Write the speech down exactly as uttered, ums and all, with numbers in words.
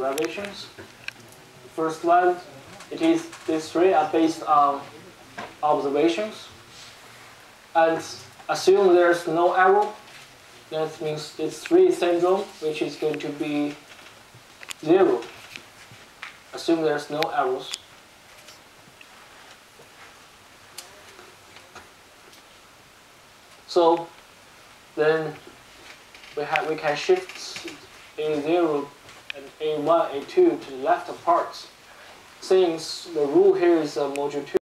derivations. First one, it is these three are based on observations. And assume there's no error. That means it's three syndrome, which is going to be zero. Assume there's no errors. So then we have we can shift A zero and A one, A two to the left parts. Since the rule here is uh, module two.